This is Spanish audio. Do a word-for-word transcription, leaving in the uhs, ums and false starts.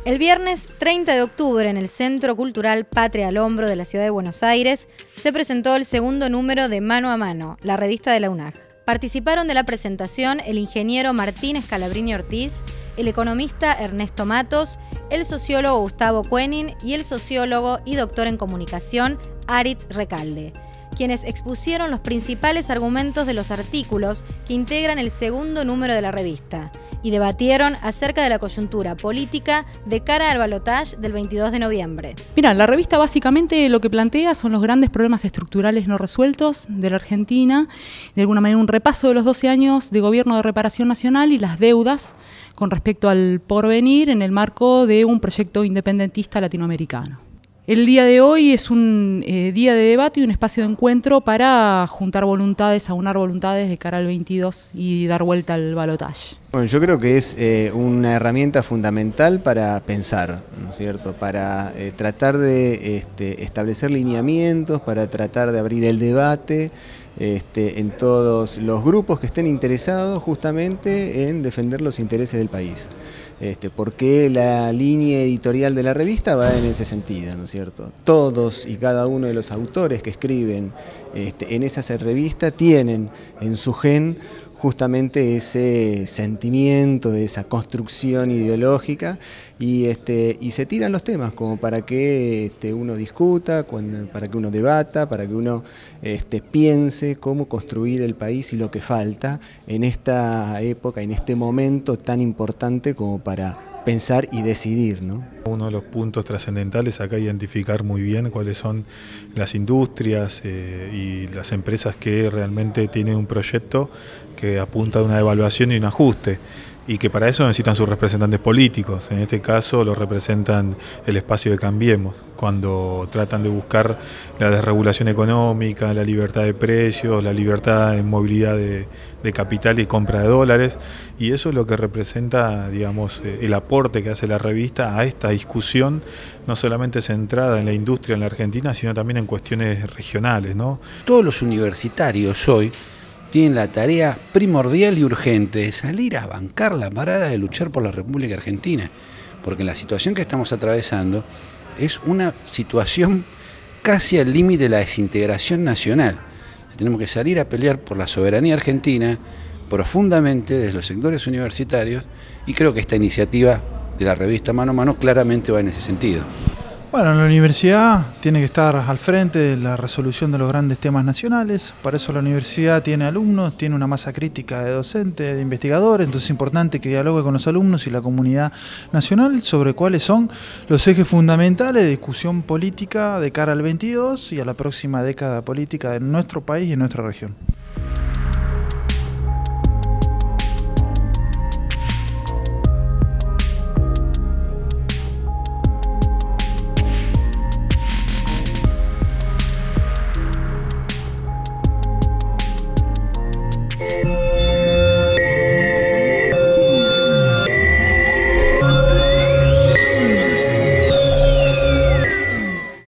El viernes treinta de octubre, en el Centro Cultural Patria al Hombro de la Ciudad de Buenos Aires, se presentó el segundo número de Mano a Mano, la revista de la UNAG. Participaron de la presentación el ingeniero Martín Scalabrini Ortiz, el economista Ernesto Matos, el sociólogo Gustavo Koenig y el sociólogo y doctor en comunicación Aritz Recalde, quienes expusieron los principales argumentos de los artículos que integran el segundo número de la revista y debatieron acerca de la coyuntura política de cara al balotaje del veintidós de noviembre. Mira, la revista básicamente lo que plantea son los grandes problemas estructurales no resueltos de la Argentina, de alguna manera un repaso de los doce años de gobierno de reparación nacional y las deudas con respecto al porvenir en el marco de un proyecto independentista latinoamericano. El día de hoy es un eh, día de debate y un espacio de encuentro para juntar voluntades, aunar voluntades de cara al veintidós y dar vuelta al balotaje. Bueno, yo creo que es eh, una herramienta fundamental para pensar, ¿no es cierto? Para eh, tratar de este, establecer lineamientos, para tratar de abrir el debate este, en todos los grupos que estén interesados justamente en defender los intereses del país. Este, porque la línea editorial de la revista va en ese sentido, ¿no es cierto? Todos y cada uno de los autores que escriben este, en esa revista tienen en su gen justamente ese sentimiento, esa construcción ideológica y, este, y se tiran los temas como para que este, uno discuta, para que uno debata, para que uno este, piense cómo construir el país y lo que falta en esta época, en este momento tan importante como para pensar y decidir, ¿no? Uno de los puntos trascendentales acá es identificar muy bien cuáles son las industrias eh, y las empresas que realmente tienen un proyecto que apunta a una evaluación y un ajuste, y que para eso necesitan sus representantes políticos. En este caso lo representan el espacio de Cambiemos, cuando tratan de buscar la desregulación económica, la libertad de precios, la libertad en movilidad de, de capital y compra de dólares, y eso es lo que representa, digamos, el aporte que hace la revista a esta discusión, no solamente centrada en la industria en la Argentina, sino también en cuestiones regionales, ¿no? Todos los universitarios hoy tienen la tarea primordial y urgente de salir a bancar la parada de luchar por la República Argentina, porque la situación que estamos atravesando es una situación casi al límite de la desintegración nacional. Tenemos que salir a pelear por la soberanía argentina profundamente desde los sectores universitarios, y creo que esta iniciativa de la revista Mano a Mano claramente va en ese sentido. Bueno, la universidad tiene que estar al frente de la resolución de los grandes temas nacionales. Para eso la universidad tiene alumnos, tiene una masa crítica de docentes, de investigadores, entonces es importante que dialogue con los alumnos y la comunidad nacional sobre cuáles son los ejes fundamentales de discusión política de cara al veintidós y a la próxima década política de nuestro país y de nuestra región.